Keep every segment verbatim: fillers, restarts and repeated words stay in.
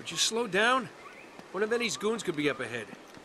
Would you slow down? One of Benny's goons could be up ahead.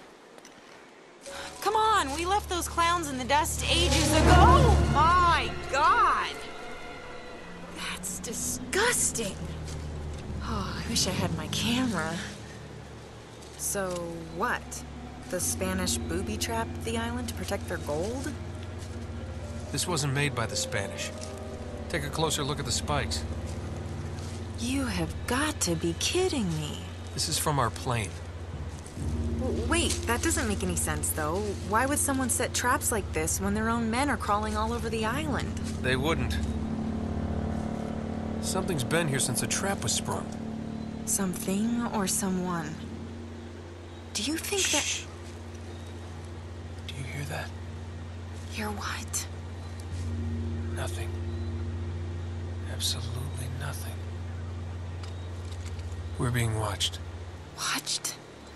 Come on, we left those clowns in the dust ages ago. Oh my God! That's disgusting. Oh, I wish I had my camera. So what? The Spanish booby-trapped the island to protect their gold? This wasn't made by the Spanish. Take a closer look at the spikes. You have got to be kidding me. This is from our plane. W- Wait, that doesn't make any sense, though. Why would someone set traps like this when their own men are crawling all over the island? They wouldn't. Something's been here since the trap was sprung. Something or someone? Do you think Shh. that... Do you hear that? Hear what? Nothing. Absolutely nothing. We're being watched. Watched?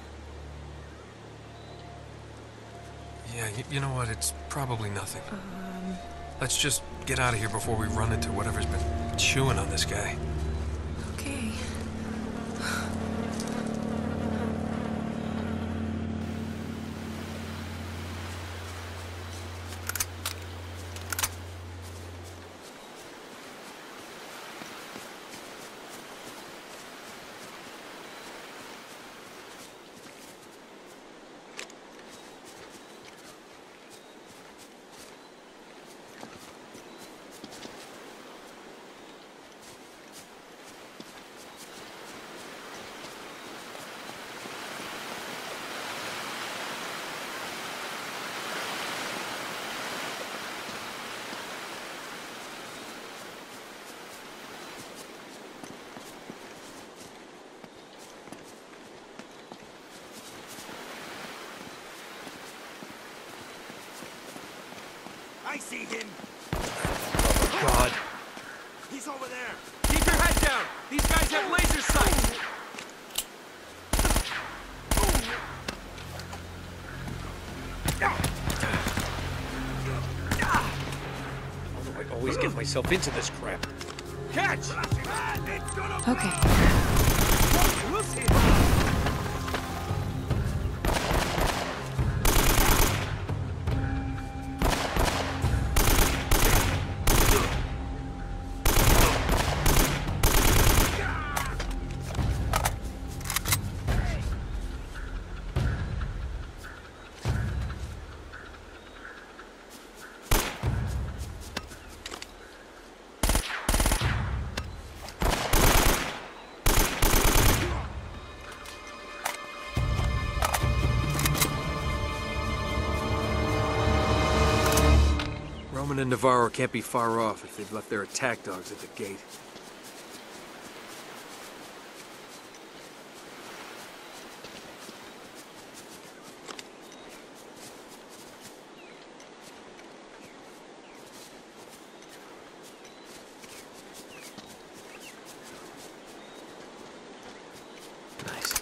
Yeah, y you know what? It's probably nothing. Um... Let's just get out of here before we run into whatever's been chewing on this guy. Okay. I see him! Oh, God. He's over there! Keep your head down! These guys have laser sights! How do I always get myself into this crap? Catch! Okay. We'll see. Roman and Navarro can't be far off if they've left their attack dogs at the gate. Nice.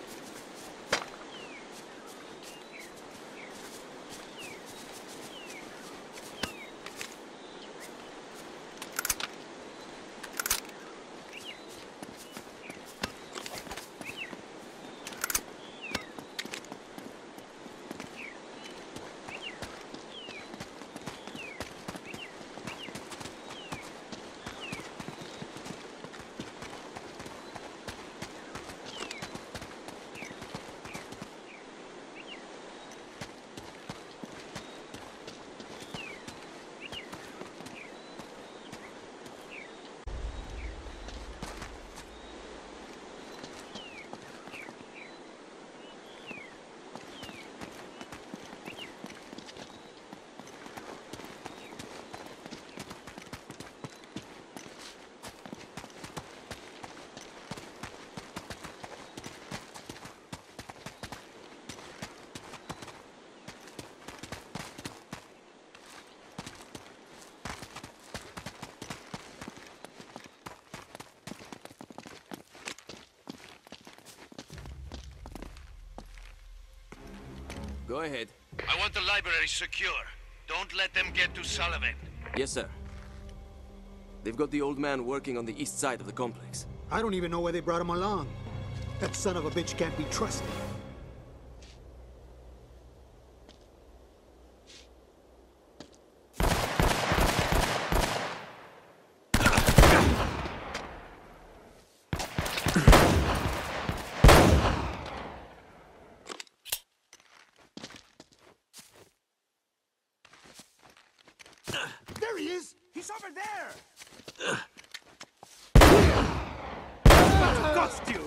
Go ahead. I want the library secure. Don't let them get to Sullivan. Yes, sir. They've got the old man working on the east side of the complex. I don't even know why they brought him along. That son of a bitch can't be trusted. There he is! He's over there! What cost you?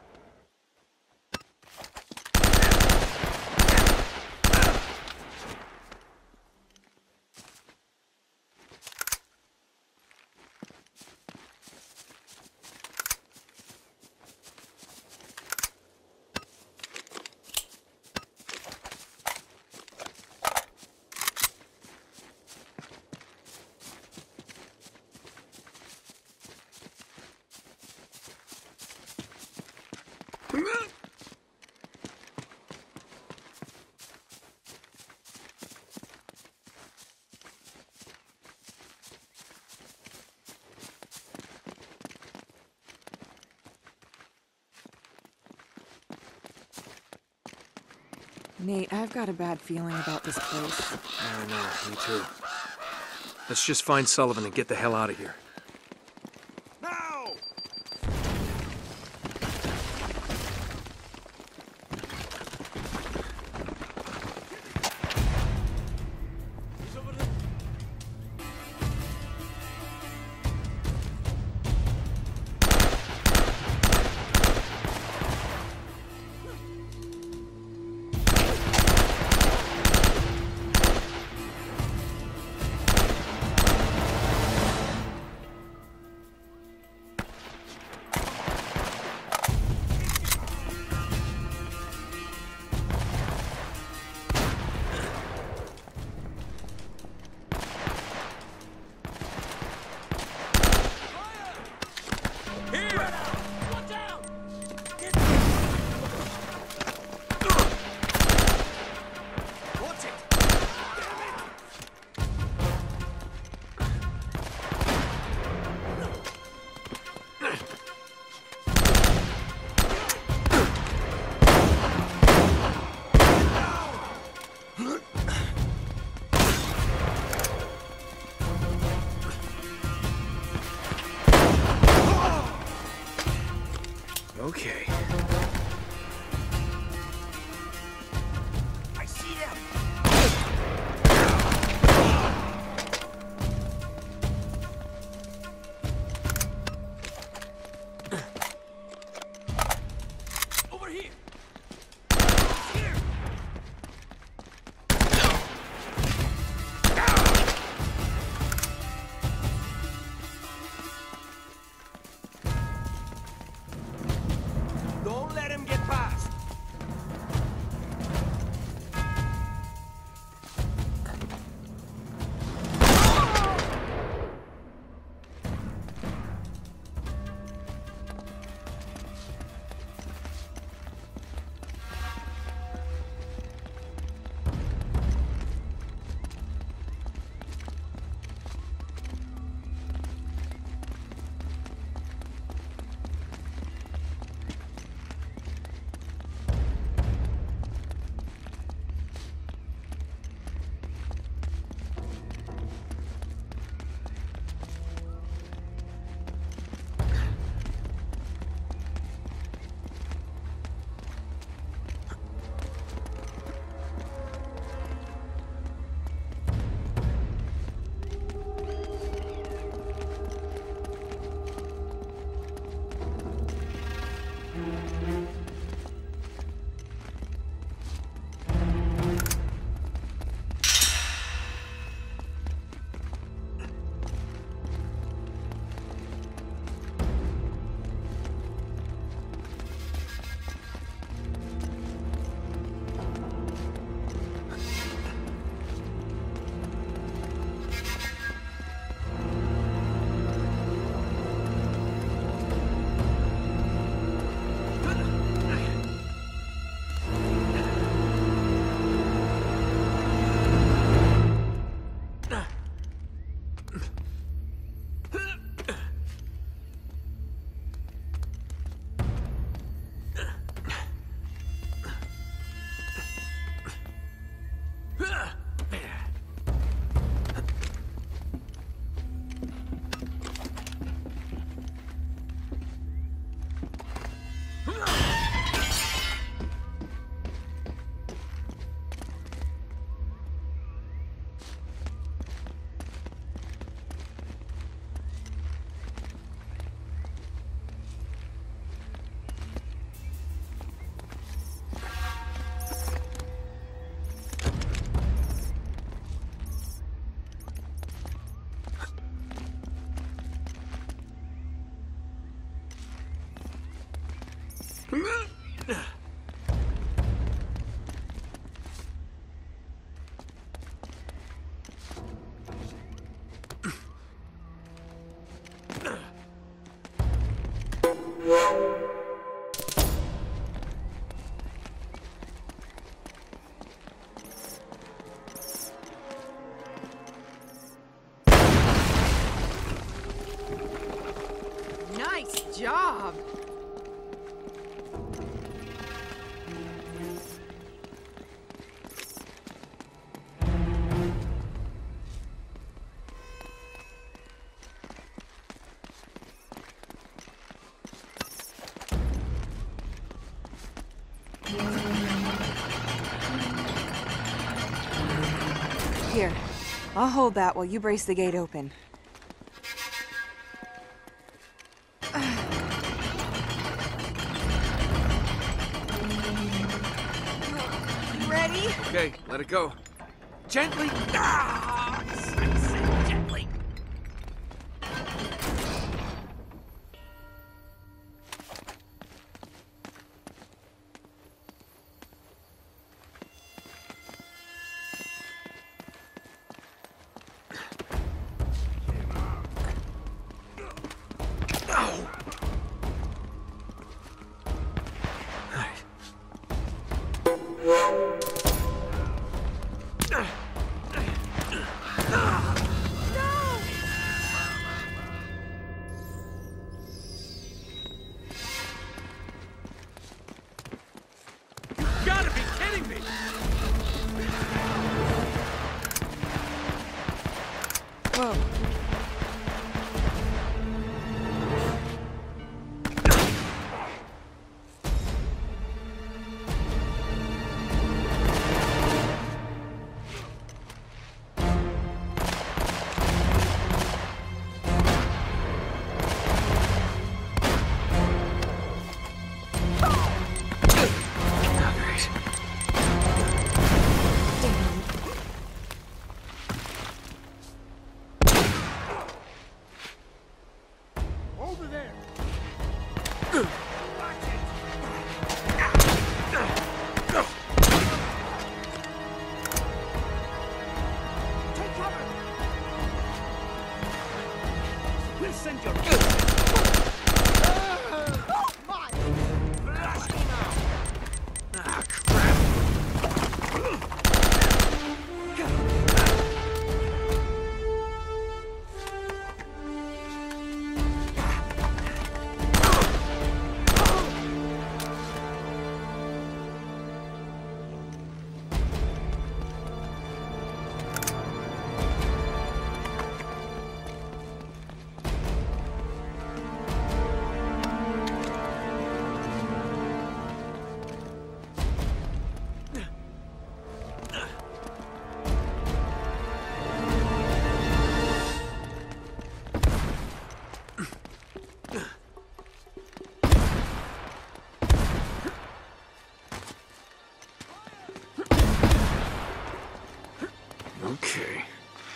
Nate, I've got a bad feeling about this place. I know, me too. Let's just find Sullivan and get the hell out of here. Now! He's over there. Okay. I see them! Over here! Here! Don't let Nice job. Here, I'll hold that while you brace the gate open. You ready? Okay, let it go. Gently. Ah! I said gently. Gotta be kidding me! Whoa. Over there. Take cover. We'll send your. Oh my! Blast him out. Ah, crap. Okay.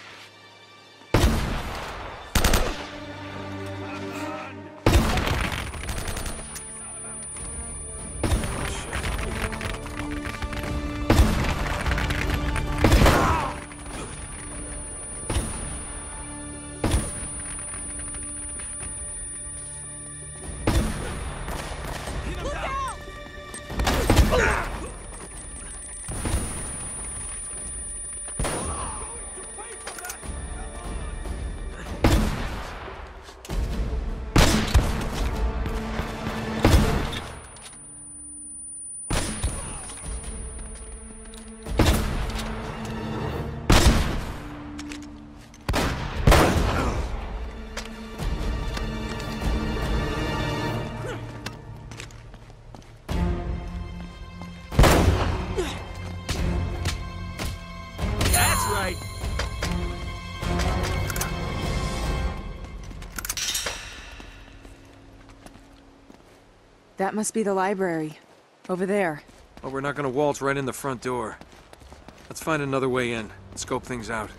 That must be the library. Over there. Well, we're not gonna waltz right in the front door. Let's find another way in. Scope things out.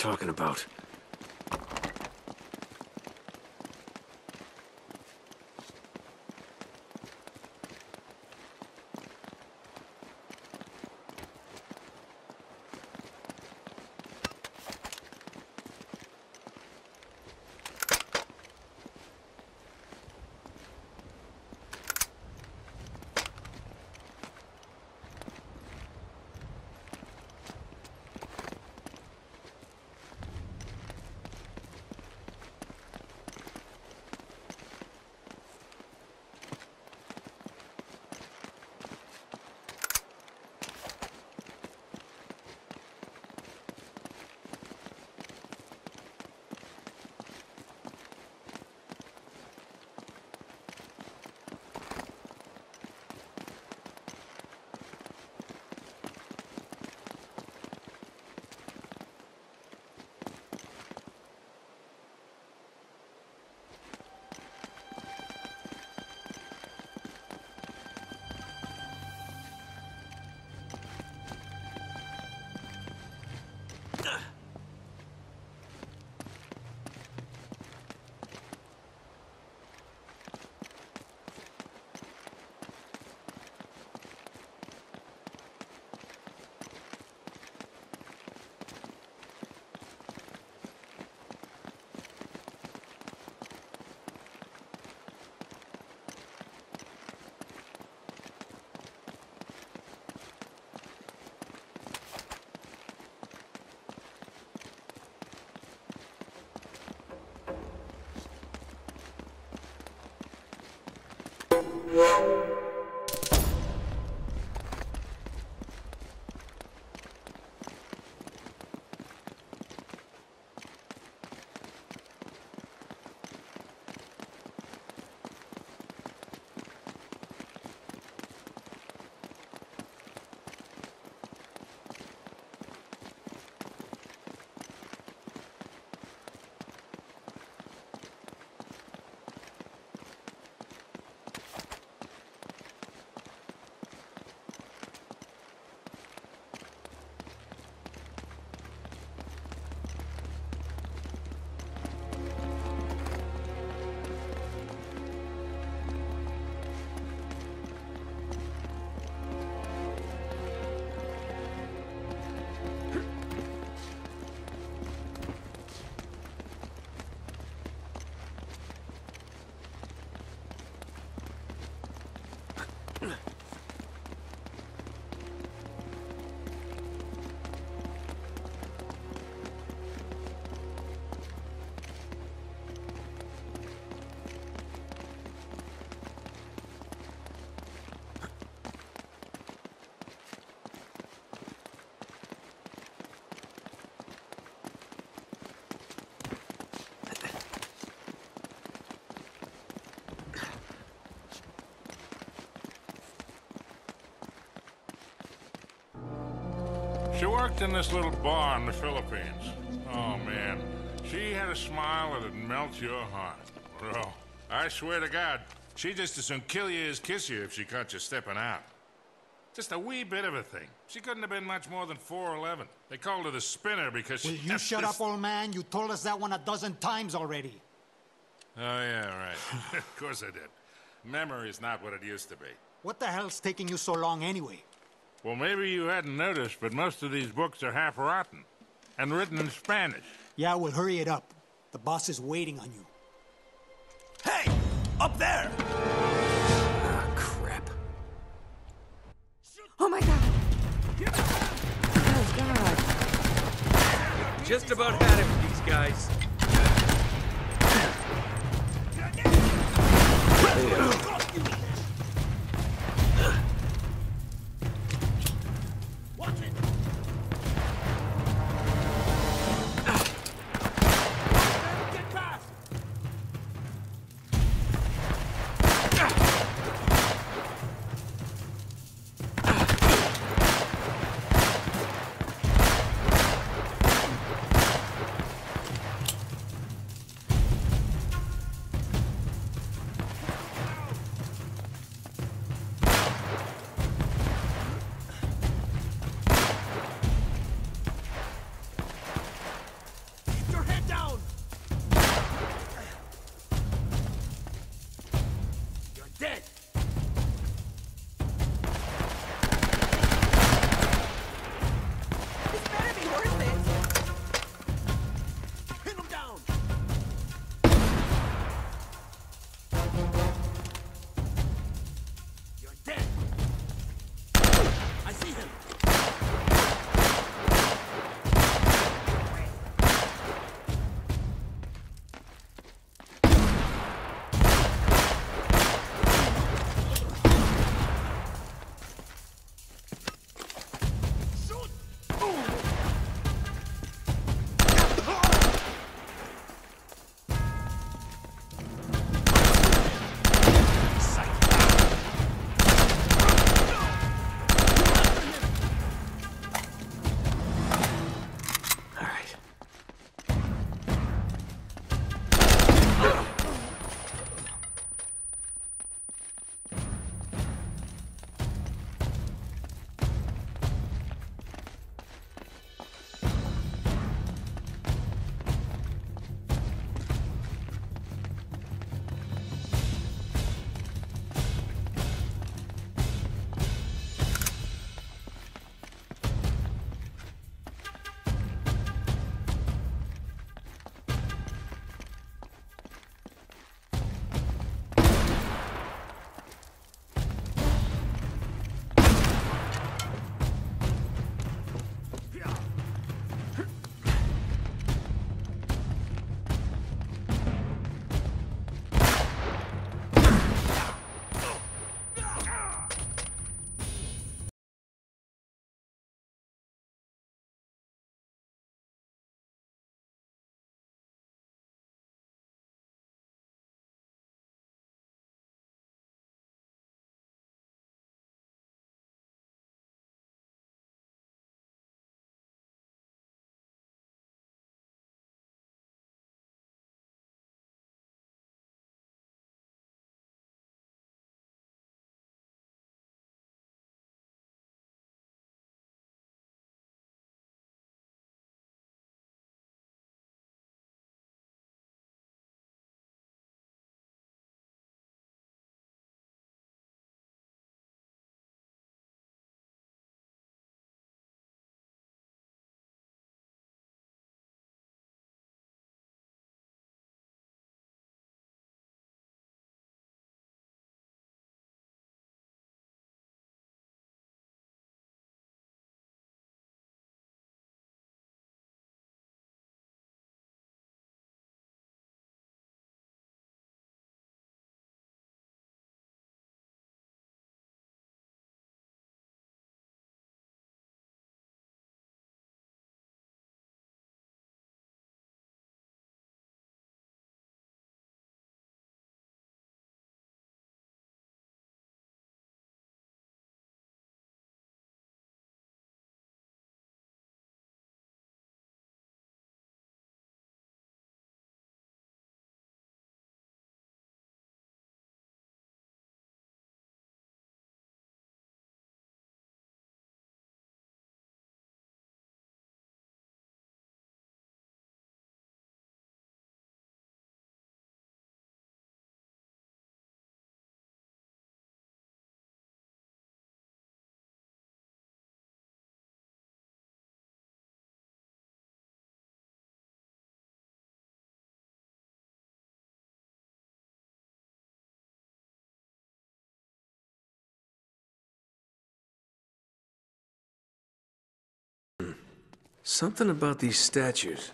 talking about. She worked in this little bar in the Philippines. Oh, man. She had a smile that'd melt your heart. Bro, I swear to God, she'd just as soon kill you as kiss you if she caught you stepping out. Just a wee bit of a thing. She couldn't have been much more than four eleven. They called her the spinner because she... Will you shut this... up, old man? You told us that one a dozen times already. Oh, yeah, right. Of course I did. Memory's not what it used to be. What the hell's taking you so long anyway? Well, maybe you hadn't noticed, but most of these books are half rotten. And written in Spanish. Yeah, well, hurry it up. The boss is waiting on you. Hey! Up there! Ah, crap. Oh my god! Oh god. Just about had it with these guys. Watch it! Get past! Something about these statues.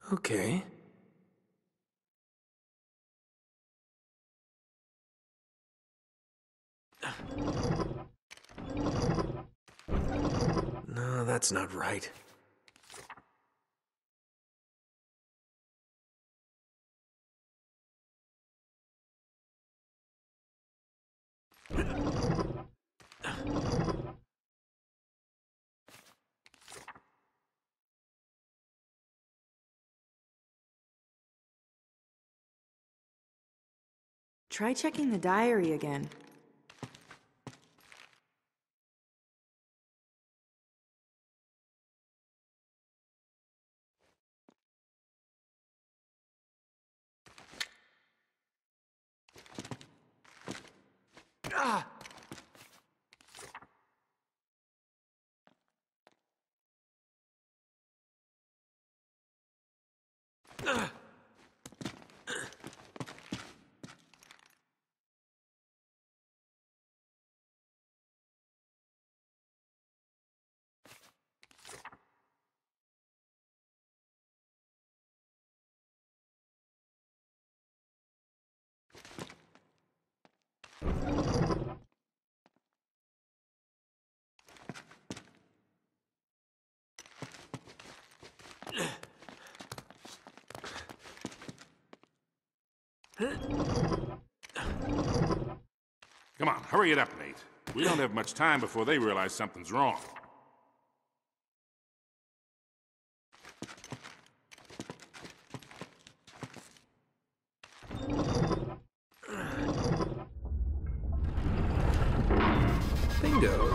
Okay. No, that's not right. Try checking the diary again. Ah! Ah! Come on, hurry it up, Nate. We don't have much time before they realize something's wrong. Bingo.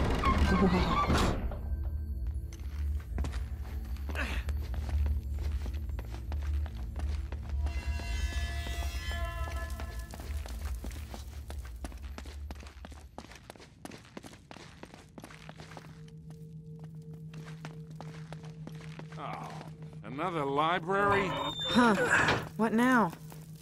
Oh, another library? Huh. What now?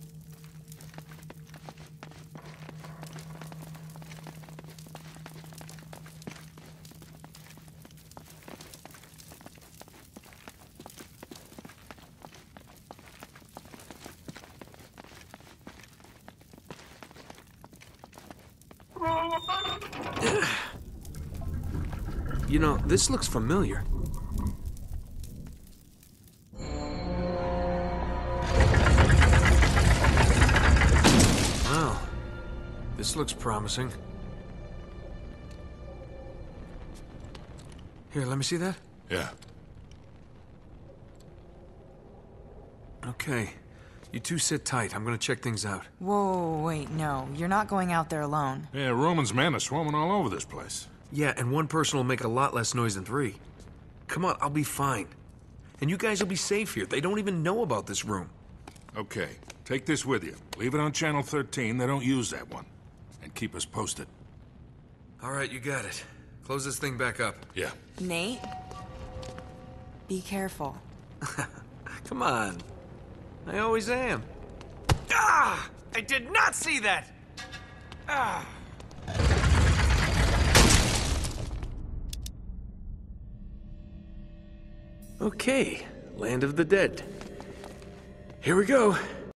You know, this looks familiar. Wow. This looks promising. Here, let me see that. Yeah. Okay. You two sit tight. I'm gonna check things out. Whoa, wait, no. You're not going out there alone. Yeah, Roman's men are swarming all over this place. Yeah, and one person will make a lot less noise than three. Come on, I'll be fine. And you guys will be safe here. They don't even know about this room. Okay, take this with you. Leave it on channel thirteen. They don't use that one. And keep us posted. All right, you got it. Close this thing back up. Yeah. Nate? Be careful. Come on. I always am. Ah! I did not see that! Ah! Okay, Land of the Dead. Here we go.